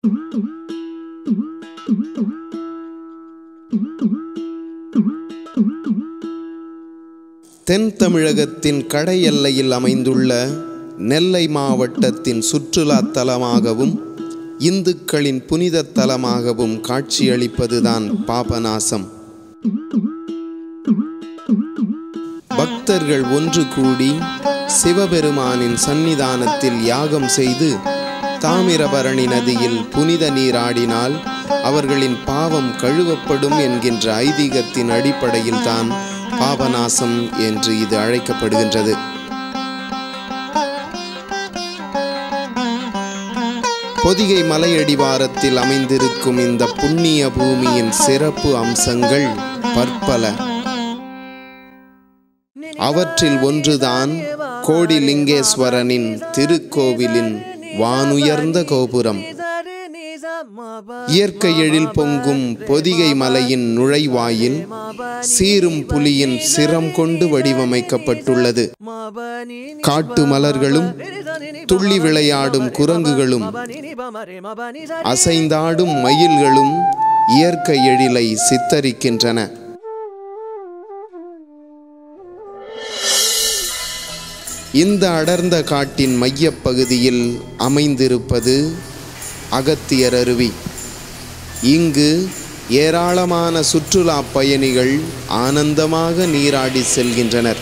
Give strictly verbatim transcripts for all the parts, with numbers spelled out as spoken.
தென் தமிழகத்தின் கடை எல்லையில் அமைந்துள்ள நெல்லை மாவட்டத்தின் சுற்றுலா தலமாகவும் இந்துக்களின் புனித தலமாகவும் காட்சியளிப்பதுதான் பாபநாசம். பக்தர்கள் ஒன்று கூடி சிவபெருமானின் சன்னிதானத்தில் யாகம் செய்து தாமிரபரணி நதியில் புனித நீராடினால் அவர்களின் பாவம் கழுவப்படும் என்கின்ற ஐதீகத்தின் அடிப்படையில் தான் பாபநாசம் என்று இது அழைக்கப்படுகின்றது. பொதிகை மலையடிவாரத்தில் அமைந்திருக்கும் இந்த புண்ணிய பூமியின் சிறப்பு அம்சங்கள் பற்பல. அவற்றில் ஒன்றுதான் கோடிலிங்கேஸ்வரனின் திருக்கோவிலின் வானுயர்ந்த கோபுரம். இயற்கை எழில் பொங்கும் பொதிகை மலையின் நுழைவாயில் சீரும் புலியின் சிரம் கொண்டு வடிவமைக்கப்பட்டுள்ளது. காட்டு மலர்களும் துள்ளி விளையாடும் குரங்குகளும் அசைந்தாடும் மயில்களும் இயற்கை எழிலை சித்தரிக்கின்றன. இந்த அடர்ந்த காட்டின் மையப்பகுதியில் அமைந்திருப்பது அகத்தியர் அருவி. இங்கு ஏராளமான சுற்றுலா பயணிகள் ஆனந்தமாக நீராடி செல்கின்றனர்.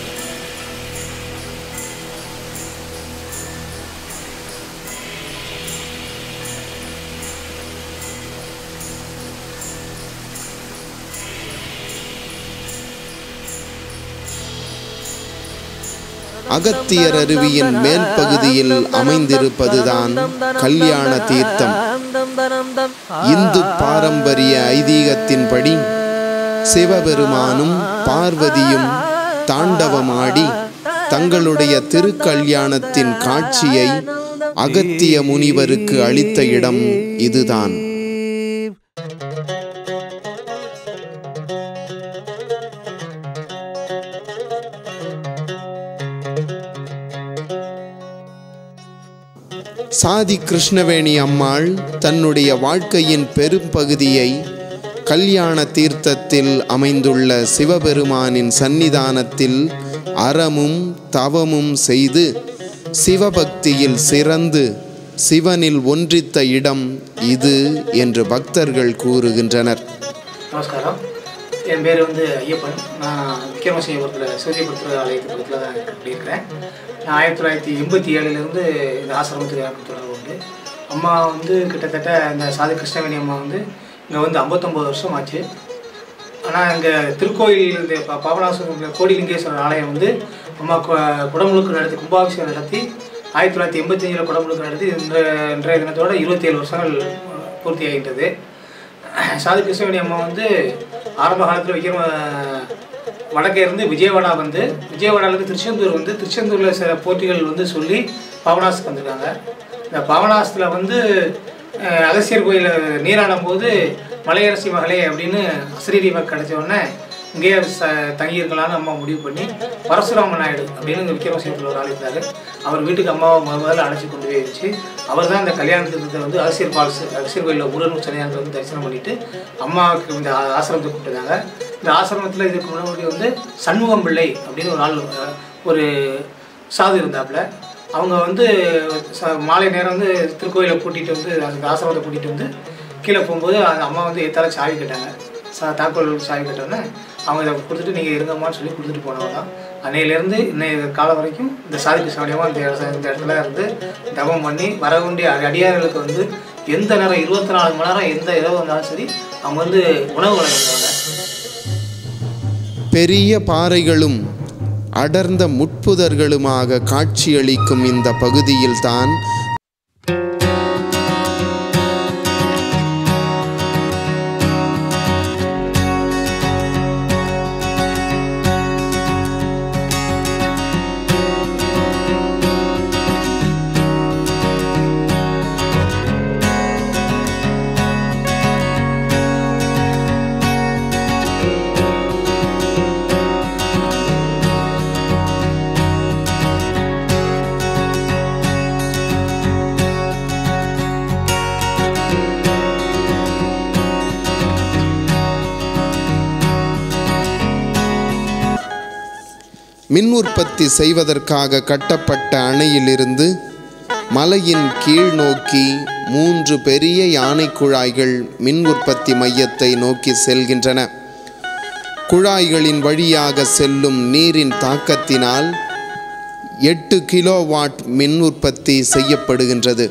அகத்தியர் அருவியின் மேல் பகுதியில் அமைந்திருப்பதுதான் கல்யாண தீர்த்தம். இந்து பாரம்பரிய ஐதீகத்தின்படி சிவபெருமானும் பார்வதியும் தாண்டவமாடி தங்களுடைய திருக்கல்யாணத்தின் காட்சியை அகத்திய முனிவருக்கு அளித்த இடம் இதுதான். சாதி கிருஷ்ணவேணி அம்மாள் தன்னுடைய வாழ்க்கையின் பெரும் பகுதியை கல்யாண தீர்த்தத்தில் அமைந்துள்ள சிவபெருமானின் சன்னிதானத்தில் அறமும் தவமும் செய்து சிவபக்தியில் சிறந்து சிவனில் ஒன்றித்த இடம் இது என்று பக்தர்கள் கூறுகின்றனர். நமஸ்காரம். என் பேர் வந்து ஐயப்பன். நான் விக்ரமசிங்கபுரத்தில் சூரியபுரத்தில் ஆலயத்து பக்கத்தில் தான் இருக்கிறேன். நான் ஆயிரத்தி தொள்ளாயிரத்தி எண்பத்தி ஏழுலேருந்து இந்த ஆசிரமத்துக்கு எனக்கு தொடர்பு உண்டு. அம்மா வந்து கிட்டத்தட்ட இந்த சாதி கிருஷ்ணவேணி அம்மா வந்து இங்கே வந்து ஐம்பத்தொம்பது வருஷம் ஆச்சு. ஆனால் இங்கே திருக்கோயில் இந்த பாபநாசம் கோடிலிங்கேஸ்வரர் ஆலயம் வந்து அம்மா குடமுழுக்கு நடத்தி கும்பாபிஷேகம் நடத்தி ஆயிரத்தி தொள்ளாயிரத்தி எண்பத்தி அஞ்சில் குடமுழுக்கு நடத்தி இன்ற இன்றைய தினத்தோட இருபத்தி ஏழு வருஷங்கள் பூர்த்தி ஆகின்றது. சாதி கிருஷ்ணவேணி அம்மா வந்து ஆரம்ப காலத்தில் விக்ரம வடக்கே இருந்து விஜயவாடா வந்து விஜயவாடாவிலேருந்து திருச்செந்தூர் வந்து திருச்செந்தூரில் சில போட்டிகள் வந்து சொல்லி பாபநாசத்துக்கு வந்திருக்காங்க. இந்த பாபநாசத்தில் வந்து அகசியர் கோயிலில் நீராடும் போது மலையரசி மகளே அப்படின்னு அசரீரி வாக்கு கிடைச்ச உடனே இங்கேயே ச தங்கியிருக்கலான்னு அம்மா முடிவு பண்ணி பரசுராம நாயுடு அப்படின்னு இந்த விக்ரமசிங்கத்தில் ஒரு ஆள் இருந்தார். அவர் வீட்டுக்கு அம்மாவை முதல்ல அழைச்சி கொண்டு போய் வச்சு அவர் தான் இந்த கல்யாணத்துக்கு வந்து அகசியர் பால்ஸ் அகசியர் கோயிலில் முருகன் சன்னிதானத்தை வந்து தரிசனம் பண்ணிவிட்டு அம்மாவுக்கு இந்த ஆசிரமத்தை கூப்பிட்டுருந்தாங்க. இந்த ஆசிரமத்தில் இதுக்கு முன்னாடி வந்து சண்முகம் பிள்ளை அப்படின்னு ஒரு ஆள் ஒரு சாது இருந்தாப்புல. அவங்க வந்து மாலை நேரம் வந்து திருக்கோயிலை கூட்டிகிட்டு வந்து அந்த ஆசிரமத்தை கூட்டிகிட்டு வந்து கீழே போகும்போது அந்த அம்மா வந்து எத்தால சாவி கேட்டாங்க. சா தாக்கோல் சாவி கேட்டோன்னே அவங்க இதை கொடுத்துட்டு நீங்கள் இருங்கம்மான்னு சொல்லி கொடுத்துட்டு போனவங்க தான். அன்னையிலேருந்து இன்னைய காலம் வரைக்கும் இந்த சாதி கிருஷ்ணவடியமாக இந்த இந்த இடத்துல இருந்து தவம் பண்ணி வர வேண்டிய அடியார்களுக்கு வந்து எந்த நேரம் இருபத்தி நாலு மணி நேரம் எந்த இரவு வந்தாலும் சரி அவங்க வந்து உணவு வழங்குவாங்க. பெரிய பாறைகளும் அடர்ந்த முட்புதர்களுமாக காட்சியளிக்கும் இந்த பகுதியில்தான் மின் உற்பத்தி செய்வதற்காக கட்டப்பட்ட அணையிலிருந்து மலையின் கீழ் நோக்கி மூன்று பெரிய யானை குழாய்கள் மின் உற்பத்தி மையத்தை நோக்கி செல்கின்றன. குழாய்களின் வழியாக செல்லும் நீரின் தாக்கத்தினால் எட்டு கிலோவாட் மின் உற்பத்தி செய்யப்படுகின்றது.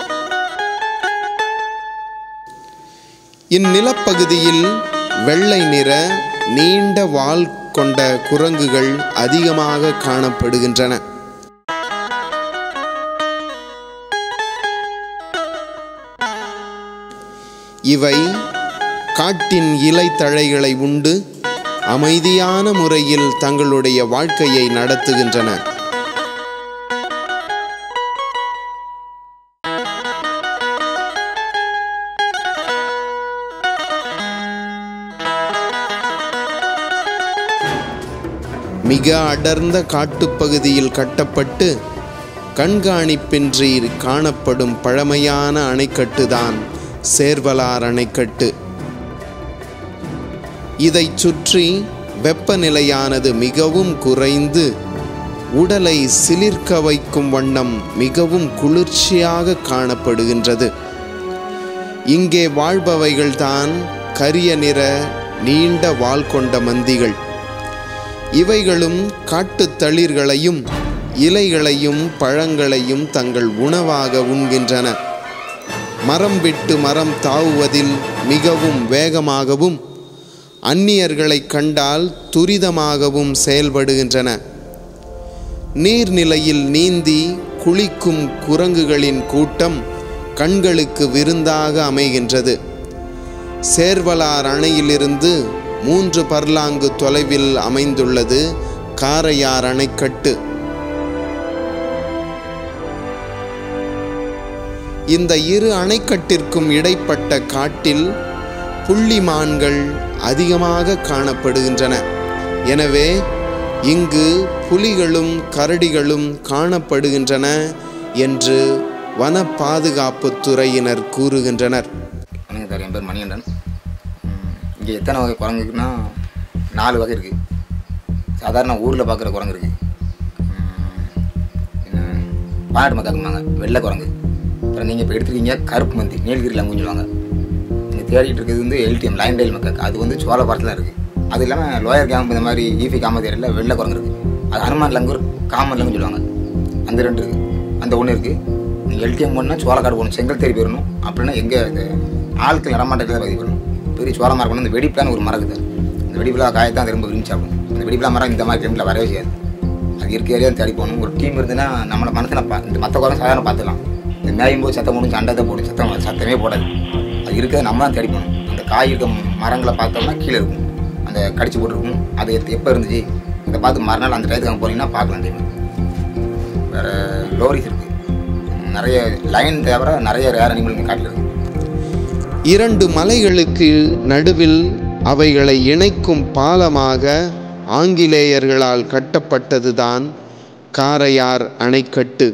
இந்நிலப்பகுதியில் வெள்ளை நிற நீண்ட வால் கொண்ட குரங்குகள் அதிகமாக காணப்படுகின்றன. இவை காட்டின் இலை தழைகளை உண்டு அமைதியான முறையில் தங்களுடைய வாழ்க்கையை நடத்துகின்றன. மிக அடர்ந்த காட்டுப்பகுதியில் கட்டப்பட்டு கண்காணிப்பின்றி காணப்படும் பழமையான அணைக்கட்டுதான் சேர்வலார் அணைக்கட்டு. இதைச் சுற்றி வெப்பநிலையானது மிகவும் குறைந்து உடலை சிலிர்க்க வைக்கும் வண்ணம் மிகவும் குளிர்ச்சியாக காணப்படுகின்றது. இங்கே வாழ்பவைகள்தான் கரிய நிற நீண்ட வால் கொண்ட மந்திகள். இவைகளும் காட்டுத் தளிர்களையும் இலைகளையும் பழங்களையும் தங்கள் உணவாக உண்கின்றன. மரம் விட்டு மரம் தாவுவதில் மிகவும் வேகமாகவும் அந்நியர்களை கண்டால் துரிதமாகவும் செயல்படுகின்றன. நீர்நிலையில் நீந்தி குளிக்கும் குரங்குகளின் கூட்டம் கண்களுக்கு விருந்தாக அமைகின்றது. சேர்வலார் அணையிலிருந்து மூன்று பர்லாங்கு தொலைவில் அமைந்துள்ளது காரையார் அணைக்கட்டு. இந்த இரு அணைக்கட்டிற்கும் இடைப்பட்ட காட்டில் புள்ளிமான்கள் அதிகமாக காணப்படுகின்றன. எனவே இங்கு புலிகளும் கரடிகளும் காணப்படுகின்றன என்று வன பாதுகாப்பு துறையினர் கூறுகின்றனர். என் பேர் மணிகண்டன். இங்கே எத்தனை வகை குரங்கு இருக்குன்னா நாலு வகை இருக்குது. சாதாரண ஊரில் பார்க்குற குரங்கு இருக்குது. பாட்டு மக்காக்குமாங்க வெள்ளை குரங்கு. அப்புறம் நீங்கள் இப்போ எடுத்துருக்கீங்க கருப்பு மந்தி நீலகிரி லங்குன்னு சொல்லுவாங்க. நீங்கள் தேடிட்டு இருக்கிறது வந்து எல்டிஎம் லைன் டைல் மக்காக்கு. அது வந்து சோழ பாரத்தில் இருக்குது. அது இல்லாமல் லோயர் கேம்ப் இந்த மாதிரி ஈஃபி காமதேரியில் வெள்ளை குரங்கு இருக்குது. அது ஹனுமான் லங்கூர் காமன் லங்குன்னு சொல்லுவாங்க. அந்த ரெண்டு இருக்குது. அந்த ஒன்று இருக்குது. நீங்கள் எல்டிஎம் ஒன்றுனா சோளக்காடு போகணும், செங்கல் தேடி போயிடணும். அப்படின்னா எங்கே இந்த ஆட்கள் நடமாட்டத்தில் பதிவு பண்ணணும். பெரிய சோள மரம் கொண்டு அந்த வெடிப்பிலான ஒரு மரம் இருக்குது. அந்த வெடிப்பிலா காயத்தான் திரும்ப விரும்பி சாப்பிடும். அந்த வெடிப்பிலா மரம் இந்த மாதிரி டைமில் வரவே செய்யாது. அது இயற்கையாக தேடி போகணும். ஒரு டீம் இருந்துன்னா நம்மளை மனசில் பா இந்த மற்ற குரங்கு சாதாரண பார்த்துக்கலாம். இந்த மேயும் போது சத்தம் போடும், சண்டை தான் போடும், சத்தம் சத்தமே போடாது. அது இருக்கிறத நம்ம தான் தேடி போகணும். அந்த காய் இருக்க மரங்களை பார்த்தோம்னா கீழே இருக்கும், அந்த கடிச்சு போட்டுருக்கும். அது எப்போ இருந்துச்சு இதை பார்த்து மறுநாள் அந்த டயத்துக்கு அங்கே போனீங்கன்னா பார்க்கலாம். டைம் வேறு லோரிஸ் இருக்குது. நிறைய லைன் தவிர நிறைய ரேர் அனிமல் இங்கே காட்டில் இருக்குது. இரண்டு மலைகளுக்கு நடுவில் அவைகளை இணைக்கும் பாலமாக ஆங்கிலேயர்களால் கட்டப்பட்டதுதான் காரையார் அணைக்கட்டு.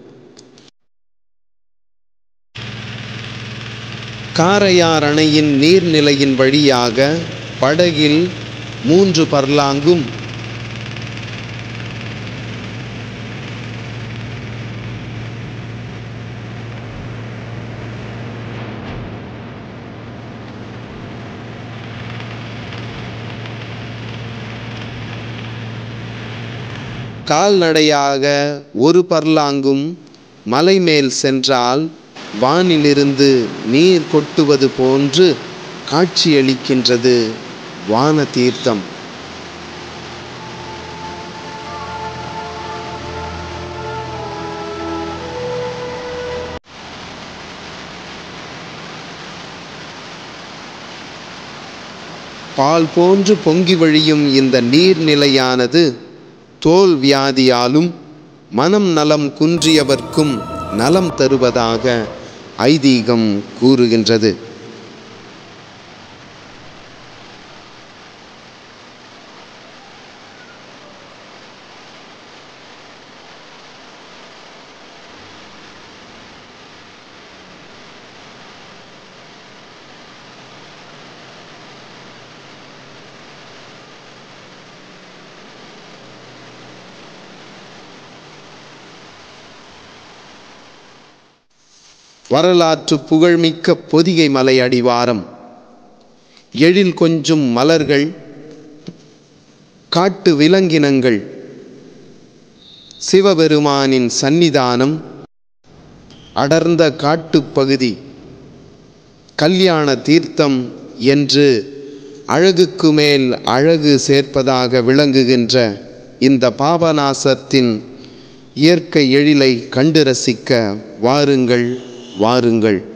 காரையார் அணையின் நீர்நிலையின் வழியாக படகில் மூன்று பர்லாங்கும் கால்நடையாக ஒரு பர்லாங்கும் மலை மேல் சென்றால் வானிலிருந்து நீர் கொட்டுவது போன்று காட்சியளிக்கின்றது வான தீர்த்தம். பால் போன்று பொங்கி வழியும் இந்த நீர்நிலையானது தோல் வியாதியாலும் மனம் நலம் குன்றியவர்க்கும் நலம் தருவதாக ஐதீகம் கூறுகின்றது. வரலாற்று புகழ்மிக்க பொதிகை மலை அடிவாரம், எழில் கொஞ்சும் மலர்கள், காட்டு விலங்கினங்கள், சிவபெருமானின் சந்நிதானம், அடர்ந்த காட்டுப்பகுதி, கல்யாண தீர்த்தம் என்று அழகுக்கு மேல் அழகு சேர்ப்பதாக விளங்குகின்ற இந்த பாபநாசத்தின் இயற்கை எழிலை கண்டு ரசிக்க வாருங்கள் வாருங்கள்.